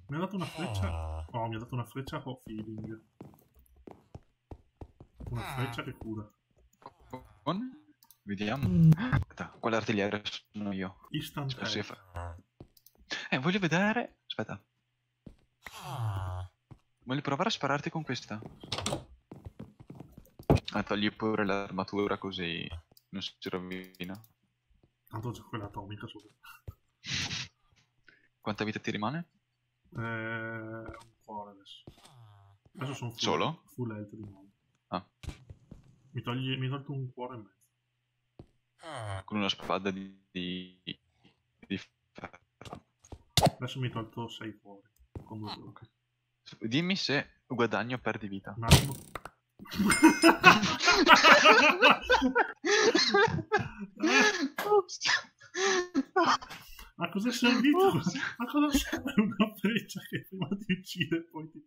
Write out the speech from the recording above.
Mi ha dato una freccia. Oh, mi ha dato una freccia con feeling. Una freccia che cura. Vediamo. Aspetta, quale artigliere sono io? Instant Spero sia health. voglio vedere. Aspetta. Voglio provare a spararti con questa. Togli pure l'armatura così non si rovina. Tanto c'è quella atomica sopra. Quanta vita ti rimane? Un cuore adesso. Adesso sono Solo? full health di nuovo. Ah. Mi tolto un cuore e mezzo. Con una spada di ferro. Adesso mi ho tolto 6 cuori. Con 2 blocchi. Dimmi se guadagno o perdi vita. Un attimo. Ma cosa è servito? Ma cosa serve una freccia che prima ti uccide e poi ti